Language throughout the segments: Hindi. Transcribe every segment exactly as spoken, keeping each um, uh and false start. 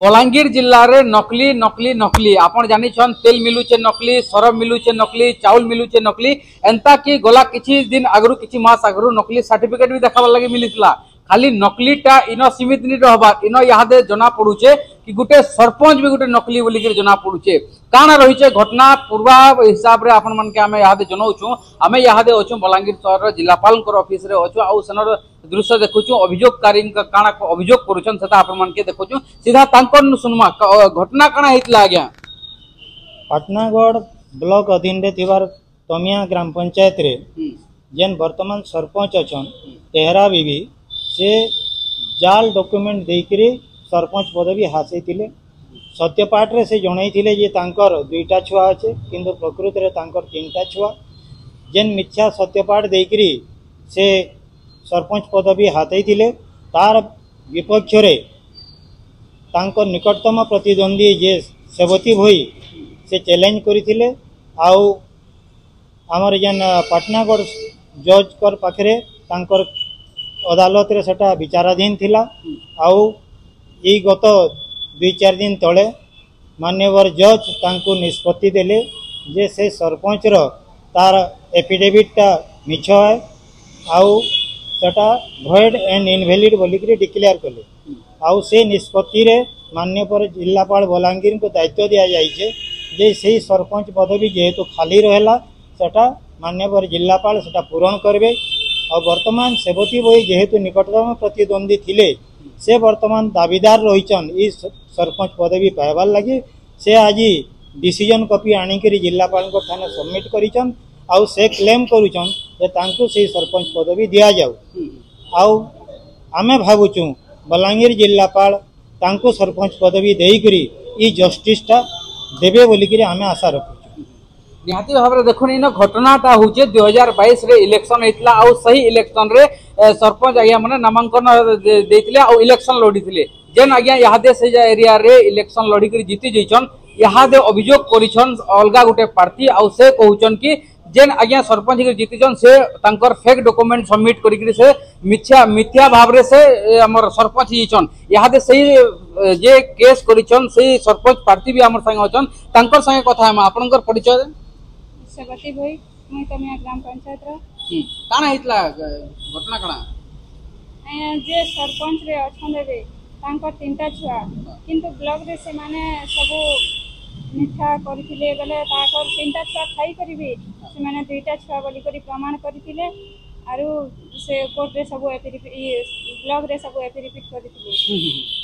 बलांगीर जिल्ला रे नकली नकली नकली आपण जानी छन तेल मिलुचे नकली सरफ मिलुचे नकली चाउल मिलुचे नकली एंता कि गला किछि दिन आगरु किछि मास आगरु नकली सर्टिफिकेट भी देखावा लागि मिलितला खाली नकलीटा इन सीमित नि रहबा इन यादे जना पडुचे कि गुटे सरपंच भी गुटे नकली बोली के जना पडुचे काना रहिचे घटना पूर्वा हिसाब रे आपण मन के हमें यादे जनौछु हमें यादे अछु बलांगीर शहर जिलापाल कर ऑफिस रे अछु आ सनर दृश्य देखुछु अभियोगकारी काना अभियोग करूछन सेता आपण मन के देखुछु सीधा तांकर सुनमा घटना काना हितला आज्ञा पाटनागढ़ ब्लॉक अधीन रे थिबार तमिया ग्राम पंचायत रे जेन वर्तमान सरपंच अछन तेहरा बीबी से जाल डॉक्यूमेंट देकरी सरपंच पदवी हासिल थिले सत्यपाठ रे से जणाई थिले जे तांकर दुईटा छुआ अछि किंतु प्रकृति रे तांकर तीनटा छुआ जेन मिथ्या सत्यपाठ देकरी से सरपंच पदवी हाथई थिले तार विपक्ष रे तांकर निकटतम प्रतिद्वंदी जे सेवती भई से चैलेंज करिथिले आउ हमर जेन पाटनागढ़ जज कर पाखरे तांकर अदालत रे सेटा विचाराधीन थिला आउ ई गत दुई चार दिन तले मान्यवर जज तांको निष्पत्ति देले जे से सरपंच रो तार एफिडेविटा मिछ है आउ सेटा भॉइड एंड इनवैलिड बोली के डिक्लेयर कले आउ से निष्पत्ति रे मान्यवर जिलापाल बलांगीर को दायित्व दिया जाइछे जे से सरपंच पदवी जेहेतु खाली रहला सेटा मान्यवर जिलापाल सेटा पूरण करबे और वर्तमान सेवती बही जेहेतु निकटतम प्रतिद्वंदी थिले से वर्तमान दाबीदार रहीचन ई सरपंच पदवी पाइबार लगी से आज डिसीजन कॉपी आनिकरी जिलापाल को थाने सबमिट करिचन आउ से क्लेम करूचन जे तांको से सरपंच पदवी दिया जाऊ आउ आमे भाबुचु बलांगीर जिलापाल तांको सरपंच पदवी देइकरी ई जस्टिसटा देबे बोली करी आमे आशा रखु निहाती भाव में देखो इन घटनाटा हूँ दुई हजार बैश इलेक्शन होता आ सही इलेक्शन रे सरपंच आज्ञा मैंने नामांकन देते आ इलेक्शन लड़ी जेन आज्ञा यहाँ से एरिया रे इलेक्शन लड़ी जीति जाइछन यहाँ अभियोग करिछन अलगा गोटे पार्टी आउ से कहउछन कि जेन आज्ञा सरपंच जीतिछन से तांकर फेक डॉक्यूमेंट सबमिट करिकरी से मिथ्या मिथ्या भाव रे से हमर सरपंच हिचन यहाँ सही जे केस करिछन से सरपंच पार्टी भी हमर संगे अछन तांकर संगे कथा हम आपनकर परिचय सेवती भाई मुई तमिया ग्राम पंचायत रा काना हितला घटना काना जे सरपंच रे अछन रे तांकर तीनटा छुआ किंतु ब्लॉक रे से माने सब मिथ्या करथिले गले ताकर तीनटा छुआ खाई करबे से माने दुईटा छुआ बोली करी प्रमाण करथिले आरो से कोर्ट रे सब एफिडेविट ब्लॉक रे सब एफिडेविट करथिले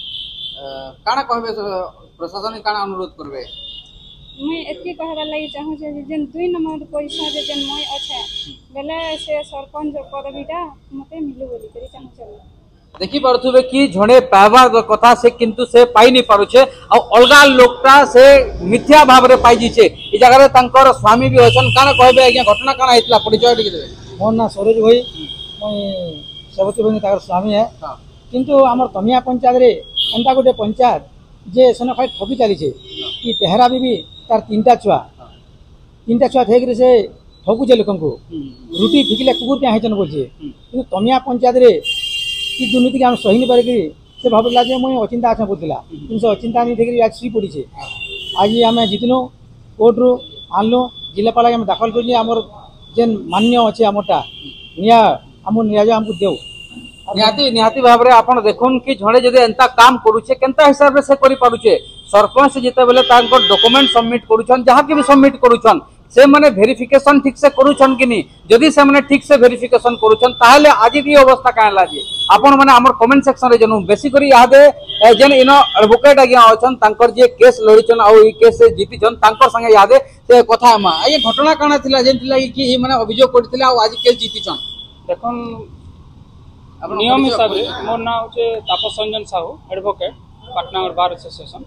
काना कहबे प्रशासन काना अनुरोध करबे मुई एतकी कहबार लागि चाहू जे जेन दुई नंबर पोजीशन रे जेन मुई अछि बेले से सरपंच पदवीटा मते मिलु बोली करी चाहू चल देखि परथुबे कि झणे पावा कथा से किंतु से पाई नहीं पारुछे आ अलगा लोकटा से मिथ्या भाव रे पाई जिछे ई जगह रे तांकर स्वामी भी अछन काना कहबे आज्ञा घटना काना हितला परिचय टिके देबे मोर ना सरोज भाई मुई सेवती भाई ताकर स्वामी है किंतु हमर तमिया पंचायत रे एंता गोटे पंचायत जे सने खाली ठगी चली छे कि तेहरा बीबी तार तीनटा छुआ तीनटा छुआ थे से ठगुचे लोक रुटी फिकिले कुकुर क्या हेचन बोलछे कि तमिया पंचायत रे कि दुर्नीति के हम सही नहीं पारे से भावला जे मुई अचिंता अच्छा बोलला कि से अचिंता नहीं देखि आज सी पड़ी छे आज आम जितनु कोर्ट रु आनलो जिलापाल आम दाखल करली हमर जेन मान्य अच्छे आमरटा निया आम निया हमको देव निहाती निहाती भाव में आपन देखुन कि झड़े जदि एंता काम करूचे केंता हिसाब रे से करि पारुचे सरपंच जिते बेले तांकर डॉक्यूमेंट सबमिट करूछन जहाँ के भी सबमिट करूछन से माने वेरिफिकेशन ठीक से करूछन कि नहीं जदि से माने ठीक से वेरिफिकेशन करूछन ताहले आज ये अवस्था काहे लागे आपन माने हमर कमेंट सेक्शन रे जनू बेसी करी यादे जेन इनो एडवोकेट आज्ञा अछन तांकर जे केस लड़ीछन आ ई केस से जीतिछन तांकर संगे यादे से कथा हम ये घटना काना थिला जेन थिला कि ई माने अभियोग करथिला आ आज केस जीतिछन देखन नियम हिसाब से मोर ना होचे Tapas Ranjan Sahu advocate Patnagarh bar association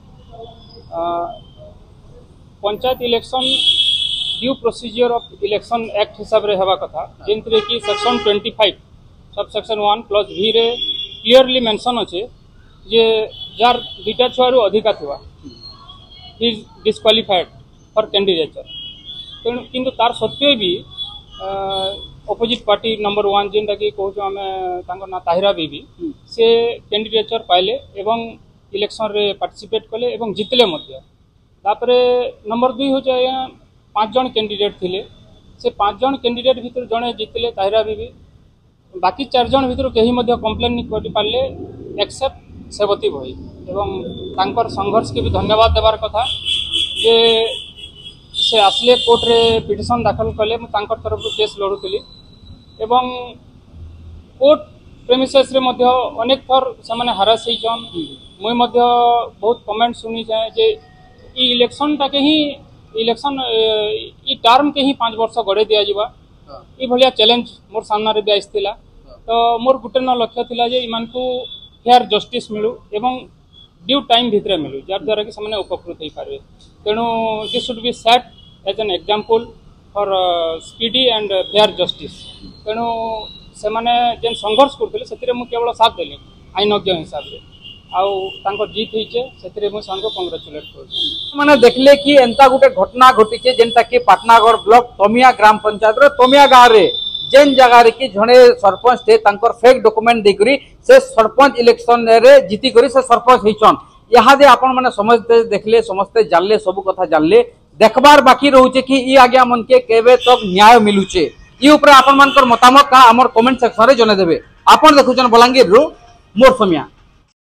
panchayat election due procedure of election act हिसाब रे हेबा कथा जेंतरे कि सेक्शन पच्चीस सब सेक्शन वन प्लस भी रे क्लियरली मेंशन अछि जे जार दुटा छुआरु अधिका थिबा इज डिस्क्वालिफाइड फॉर कैंडिडेचर तेणु किंतु तार सत्वे भी अपोजिट पार्टी नंबर वन जेनटा कि कहूँ आम ना ताहिरा बीबी से कैंडिडेचर पाइले एवं इलेक्शन रे पार्टिसिपेट कले एवं जितले मध्य तापरे नंबर दुई हो जाए पांच जन कैंडिडेट थिले से पांच जन कैंडिडेट भितर जड़े जितले ताहिरा बीबी बाकी चार जन भितर कहीं मध्य कंप्लेन नहीं कर पारे एक्सेप्ट सेवती भई एवं तांकर संघर्ष के भी धन्यवाद देवार कथा जे से आसले कोर्ट रे पिटिशन दाखल कले मु तांकर तरफ केस लड़ुली एवं कोर्ट प्रेमिसेस रे मध्य अनेक थर से माने हारास होइछन मुई मध्य बहुत कमेंट सुनी जाए जे ई इलेक्शन टा के ही इलेक्शन ई टर्म के ही पांच वर्ष गड़े दिया जीवा ई भलिया चैलेंज मोर सामना रे भी आइसतिला तो मोर गुटे न लक्ष्य थिला जे इमान को फेयर जस्टिस मिलू एवं ड्यू टाइम भितर मिलू जार द्वारा कि से उपकृत हो पारे तेणु this should be set as an example for speedy and fair justice तेणु से माने जेन संघर्ष करथिले सेतिरे मु केवल साथ देली आईनज्ञ हिसाब रे आउ तांको जीत होइचे सेतिरे मु संग कांग्रेचुलेट करछि माने देखले कि एंता गुटे घटना घटिचे जेनटा कि पाटनागढ़ ब्लॉक तमिया ग्राम पंचायत रे तमिया गाँव रे जेन जगह रे कि जणे सरपंच थे तांकर फेक डॉक्यूमेंट देकरी से सरपंच इलेक्शन रे जीती करी से सरपंच होइछन यहाँ दे आपण माने समझते देखले समझते जानले सब कथा जानले देखबार बाकी रहउचे कि ई आज्ञा मन के केबे तक न्याय मिलुचे ई ऊपर आपण मानकर मतामत का हमर कमेंट सेक्शन रे जने देबे आपण देखुचन बलांगीर रु मोर समिया।